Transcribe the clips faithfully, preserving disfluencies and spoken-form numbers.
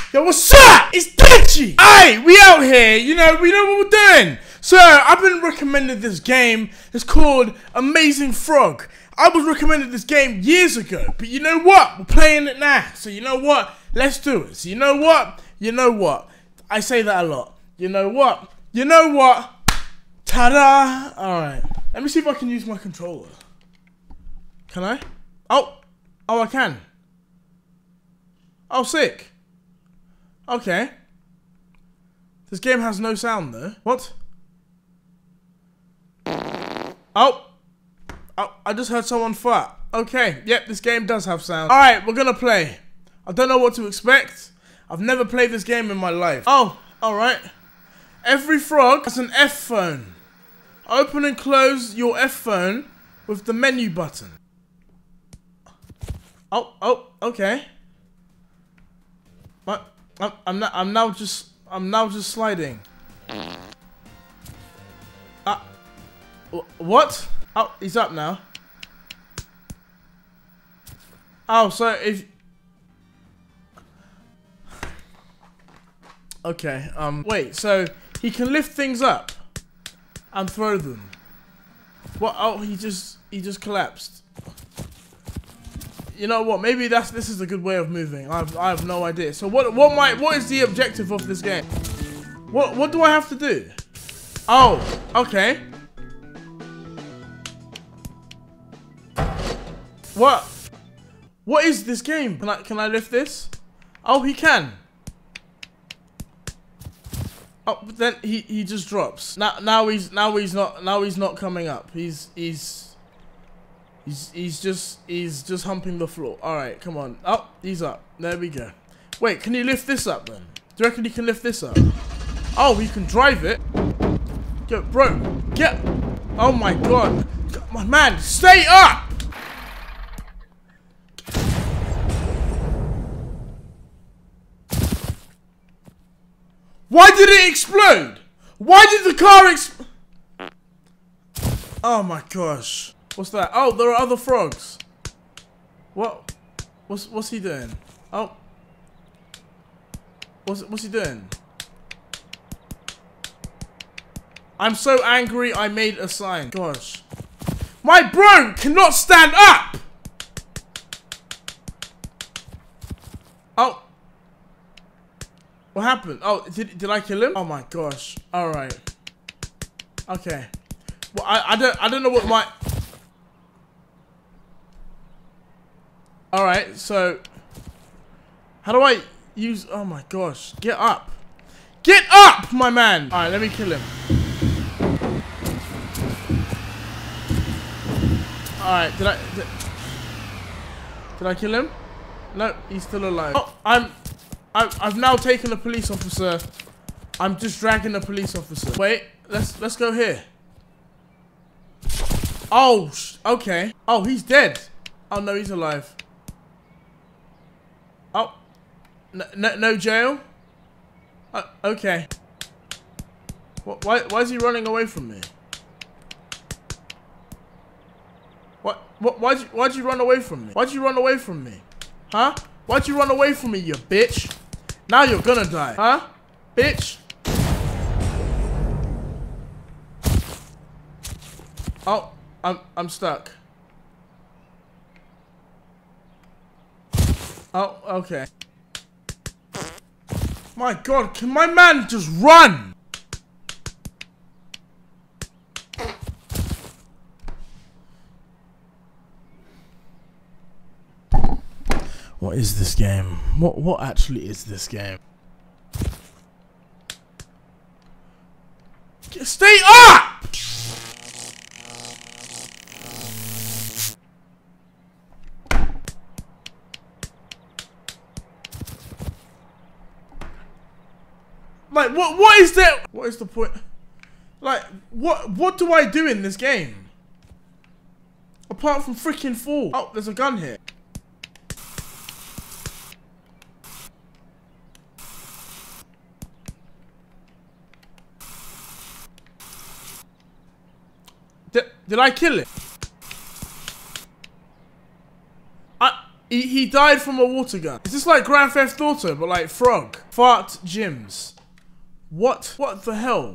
Yo, what's up? It's Ditchy! Hey, we out here, you know, we know what we're doing. So, I've been recommended this game. It's called Amazing Frog. I was recommended this game years ago, but you know what? We're playing it now. So, you know what? Let's do it. So, you know what? You know what? I say that a lot. You know what? You know what? Ta-da! Alright. Let me see if I can use my controller. Can I? Oh! Oh, I can. Oh, sick. Okay. This game has no sound though. What? Oh. Oh, I just heard someone fart. Okay, yep, this game does have sound. Alright, we're gonna play. I don't know what to expect. I've never played this game in my life. Oh, alright. Every frog has an F phone. Open and close your F phone with the menu button. Oh, oh, okay. What? I'm, I'm not. I'm now just. I'm now just sliding. Uh, what? Oh, he's up now. Oh, so if. Okay. Um. Wait. So he can lift things up and throw them. What? Oh, he just. He just collapsed. You know what? Maybe that's this is a good way of moving. I have, I have no idea. So what what might what is the objective of this game? What what do I have to do? Oh, okay. What? What is this game? Can I can I lift this? Oh, he can. Oh, but then he he just drops. Now now he's now he's not now he's not coming up. He's he's. He's, he's just, he's just humping the floor. Alright, come on. Oh, he's up. There we go. Wait, can you lift this up then? Do you reckon you can lift this up? Oh, you can drive it. Go, bro, get. Oh my god. My man, stay up! Why did it explode? Why did the car explode? Oh my gosh. What's that? Oh, there are other frogs. What? What's what's he doing? Oh. What's what's he doing? I'm so angry I made a sign. Gosh. My bro cannot stand up! Oh. What happened? Oh, did did I kill him? Oh my gosh. Alright. Okay. Well I, I don't I don't know what my Alright, so how do I use oh my gosh, get up. Get up, my man! Alright, let me kill him. Alright, did I did, did I kill him? No, he's still alive. Oh, I'm I, I've now taken a police officer. I'm just dragging a police officer. Wait, let's let's go here. Oh, okay. Oh, he's dead. Oh no, he's alive. Oh, no, no, no jail? Uh, okay. What, why, why is he running away from me? What, what, why'd you, why'd you run away from me? Why'd you run away from me? Huh? Why'd you run away from me, you bitch? Now you're gonna die, huh? Bitch. Oh, I'm, I'm stuck. Oh, okay. My god, can my man just run? What is this game? What what actually is this game? Stay up! Like, what, what is that? What is the point? Like, what, what do I do in this game? Apart from freaking fall. Oh, there's a gun here. Did, did I kill it? I, He, he died from a water gun. Is this like Grand Theft Auto, but like frog? Fart gyms. What? What the hell?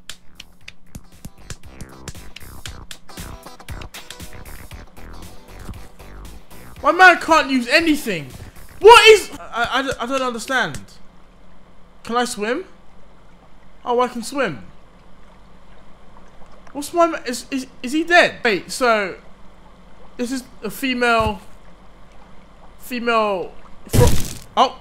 My man can't use anything. What is... I, I, I don't understand. Can I swim? Oh, I can swim. What's my... Ma is, is, is he dead? Wait, so... This is a female... Female... Oh!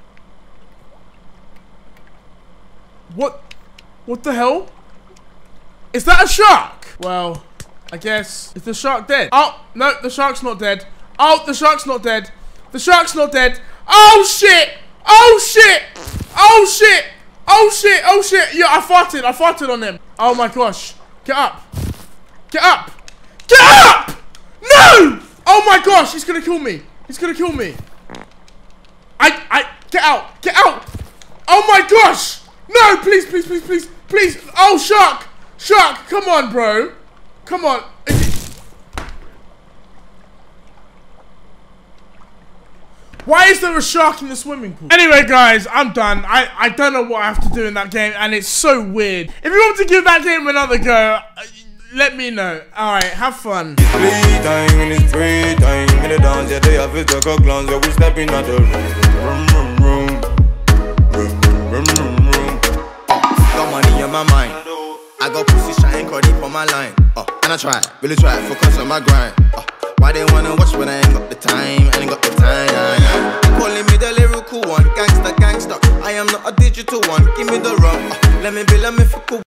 What? What the hell? Is that a shark? Well, I guess... Is the shark dead? Oh, no, the shark's not dead. Oh, the shark's not dead. The shark's not dead. Oh, shit! Oh, shit! Oh, shit! Oh, shit! Oh, shit! Yeah, I farted. I farted on him. Oh, my gosh. Get up. Get up. Get up! No! Oh, my gosh. He's gonna kill me. He's gonna kill me. I... I... Get out. Get out. Oh, my gosh. No, please, please, please, please. Please. Oh, shark. Shark. Come on, bro. Come on. Is it... Why is there a shark in the swimming pool? Anyway, guys, I'm done. I, I don't know what I have to do in that game, and it's so weird. If you want to give that game another go, uh, let me know. Alright, have fun. Got money in my mind. I got pussy shine, caught deep on my line. Oh, and I try, really try, focus on my grind. Oh. Why they wanna watch when I ain't got the time? I ain't got the time. Calling me the lyrical one, gangster, gangster. I am not a digital one. Give me the rum. Uh, let me be, let me feel cool.